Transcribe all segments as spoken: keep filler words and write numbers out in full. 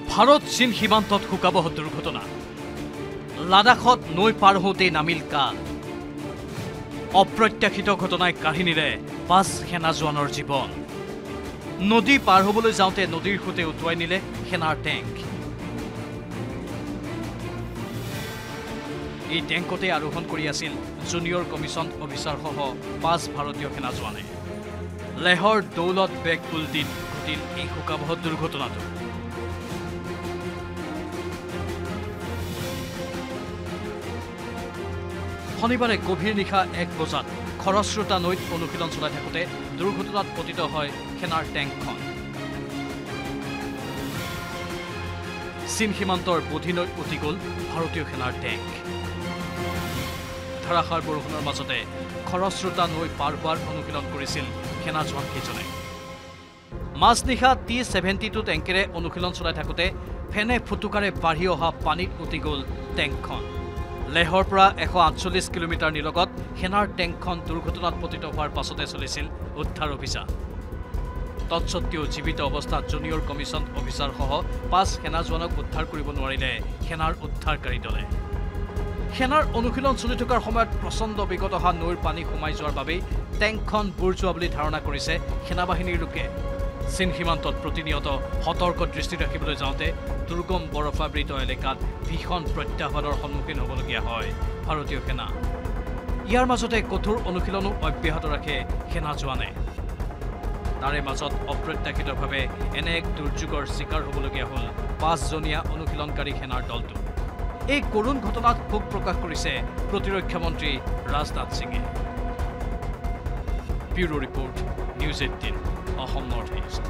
ভাৰত চীন সীমান্তত শুকাবহ দুৰ্ঘটনা লাডাখত নৈ পাৰ হওঁতেই নামিল কাল অপ্ৰত্যাশিত ঘটনাই কাহিনীৰে পাঁচ সেনা জোৱানৰ জীৱন নদী পাৰ হ'বলৈ যাওঁতে নদীৰ খুঁটে উটুৱাই নিলে সেনাৰ টেংক এই টেংকতে আৰোহণ কৰি আছিল জুনিয়ৰ কমিছন অফিচাৰসহ পাঁচ ভাৰতীয় সেনা জোৱানে লেহৰ দৌলত বেগ কুলদিত ঘটিল এই শুকাবহ দুৰ্ঘটনাটো শনিবাৰে গভীৰ নিশা এক বজাত খৰস্ৰোতা নৈত অনুশীলন চলাই থাকোঁতে দুৰ্ঘটনাত পতিত হয় সেনাৰ টেংকখন চীন সীমান্তৰ বোধি নৈত উটি গ'ল ভাৰতীয় সেনাৰ টেংক ধাৰাসাৰ বৰষুণৰ মাজতে খৰস্ৰোতা নৈ পাৰ হোৱাৰ অনুশীলন কৰিছিল সেনা জোৱানকেইজনে মাজনিশা টি ছেভেণ্টি টু টেংকেৰে অনুশীলন চলাই থাকোঁতে ফেনে ফুটুকাৰে বাঢ়ি অহা পানীত উটি গ'ল টেংকখন লেহৰ পৰা এশ আঠচল্লিছ কিলোমিটাৰ নিলগত সেনাৰ টেংকখন দুৰ্ঘটনাত পতিত হোৱাৰ পাছতে চলিছিল উদ্ধাৰ অভিযান তৎসত্ত্বেও জীৱিত অৱস্থাত জুনিয়ৰ কমিছন অফিচাৰসহ পাঁচ সেনা জোৱানক উদ্ধাৰ কৰিব নোৱাৰিলে সেনাৰ উদ্ধাৰকাৰী দলে সেনাৰ অনুশীলন চলি থকাৰ সময়ত প্ৰচণ্ড বিগত অহা নৈৰ পানী সোমাই যোৱাৰ বাবেই টেংকখন বুৰ যোৱা বুলি ধাৰণা কৰিছে সেনাবাহিনীৰ লোকে চীন সীমান্তত প্ৰতিনিয়ত সতৰ্ক দৃষ্টি ৰাখিবলৈ যাওঁতে দুৰ্গম বৰফাবৃত এলেকাত ভীষণ প্ৰত্যাহ্বানৰ সন্মুখীন হ'বলগীয়া হয় ভাৰতীয় সেনা ইয়াৰ মাজতে কঠোৰ অনুশীলনো অব্যাহত ৰাখে সেনা জোৱানে তাৰে মাজত অপ্ৰত্যাশিতভাৱে এনে এক দুৰ্যোগৰ চিকাৰ হ'বলগীয়া হ'ল পাঁচজনীয়া অনুশীলনকাৰী সেনাৰ দলটো এই কৰুণ ঘটনাত ক্ষোভ প্ৰকাশ কৰিছে প্ৰতিৰক্ষা মন্ত্ৰী ৰাজনাথ সিঙে bureau report news eighteen Assam Northeast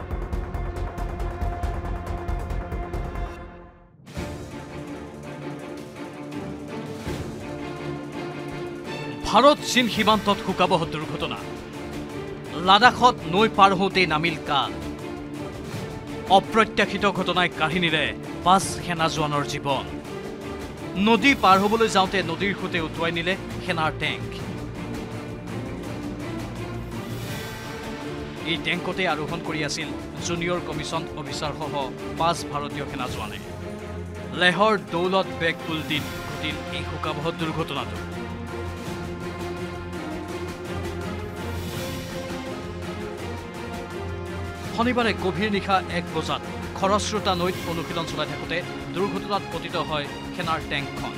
Bharat চীন সীমান্তত শুকাবহ দুৰ্ঘটনা লাডাখত নৈ পাৰ হওঁতেই নামিল কাল অপ্ৰত্যাশিত ঘটনাই কাহিনীৰে পাঁচ সেনা জোৱানৰ জীৱন নদী পাৰ হ'বলৈ যাওঁতে নদীৰ খুঁটে উটুৱাই নিলে সেনাৰ টেংক এই টেংকতে আৰোহণ কৰি আছিল জুনিয়ৰ কমিছন অফিচাৰসহ পাঁচ ভাৰতীয় সেনা জোৱানে লেহৰ দৌলত বেগ কুলদিত ঘটিল এই শুকাবহ দুৰ্ঘটনাটো শনিবাৰে গভীৰ নিশা এক বজাত খৰস্ৰোতা নৈত অনুশীলন চলাই থাকোঁতে দুৰ্ঘটনাত পতিত হয় সেনাৰ টেংকখন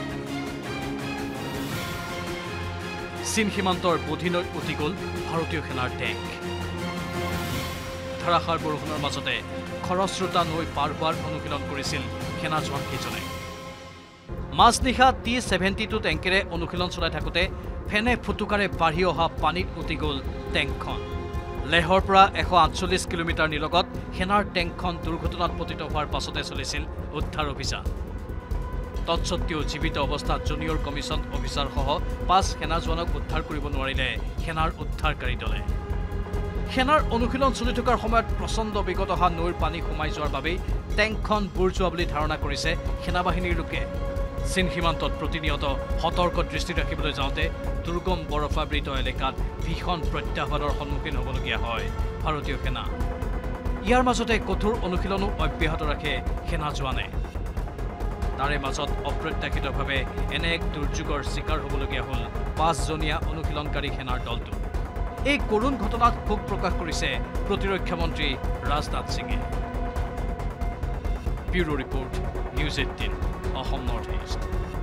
চীন সীমান্তৰ বোধি নৈত উটি গ'ল ভাৰতীয় সেনাৰ টেংক ধাৰাসাৰ বৰষুণৰ মাজতে খৰস্ৰোতা নৈ পাৰ হোৱাৰ অনুশীলন কৰিছিল সেনা জোৱানকেইজনে মাজনিশা টি ছেভেণ্টি টু টেংকেৰে অনুশীলন চলাই থাকোঁতে ফেনে ফুটুকাৰে বাঢ়ি অহা পানীত উটি গ'ল টেংকখন লেহৰ পৰা এশ আঠচল্লিছ কিলোমিটাৰ নিলগত সেনাৰ টেংকখন দুৰ্ঘটনাত পতিত হোৱাৰ পাছতে চলিছিল উদ্ধাৰ অভিযান তৎসত্ত্বেও জীৱিত অৱস্থাত জুনিয়ৰ কমিছন অফিচাৰসহ পাঁচ সেনা জোৱানক উদ্ধাৰ কৰিব নোৱাৰিলে সেনাৰ উদ্ধাৰকাৰী দলে সেনাৰ অনুশীলন চলি থকাৰ সময়ত প্ৰচণ্ড বিগত অহা নৈৰ পানী সোমাই যোৱাৰ বাবেই টেংকখন বুৰ যোৱা বুলি ধাৰণা কৰিছে সেনাবাহিনীৰ লোকে চীন সীমান্তত প্ৰতিনিয়ত সতৰ্ক দৃষ্টি ৰাখিবলৈ যাওঁতে দুৰ্গম বৰফাবৃত এলেকাত ভীষণ প্ৰত্যাহ্বানৰ সন্মুখীন হ'বলগীয়া হয় ভাৰতীয় সেনা ইয়াৰ মাজতে কঠোৰ অনুশীলনো অব্যাহত ৰাখে সেনা জোৱানে তাৰে মাজত অপ্ৰত্যাশিতভাৱে এনে এক দুৰ্যোগৰ চিকাৰ হ'বলগীয়া হ'ল পাঁচজনীয়া অনুশীলনকাৰী সেনাৰ দলটো এই কৰুণ ঘটনাত ক্ষোভ প্ৰকাশ কৰিছে প্ৰতিৰক্ষা মন্ত্ৰী ৰাজনাথ সিঙে bureau report news eighteen Assam Northeast